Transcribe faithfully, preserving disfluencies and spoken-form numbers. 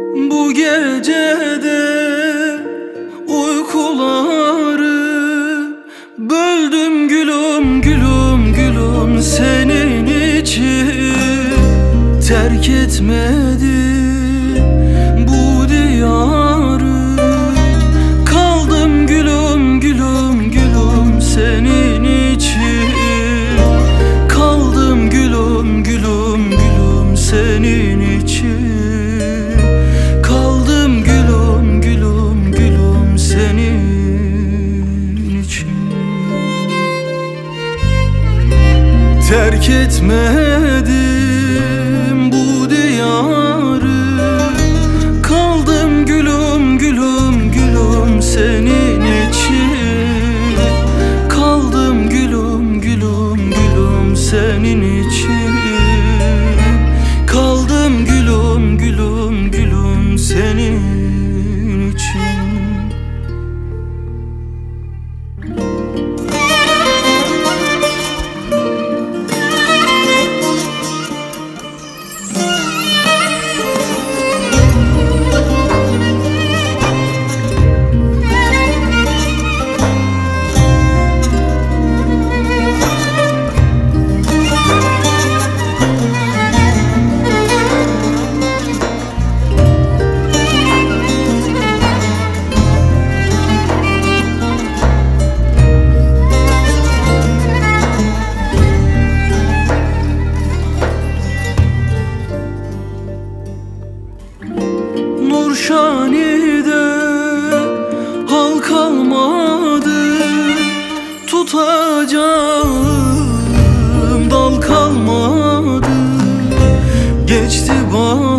Bu gecede uykuları böldüm gülüm gülüm gülüm senin için. Terk etmedim bu diyarı, kaldım gülüm gülüm gülüm senin için. Kaldım gülüm gülüm gülüm senin için. Kaldım gülüm gülüm gülüm senin için. Terk etmedim bu diyarı, kaldım gülüm gülüm gülüm senin için. Kaldım gülüm gülüm gülüm senin için. Kaldım gülüm gülüm gülüm senin için. Nurşani'de hal kalmadı, tutacağım dal kalmadı. Geçti bana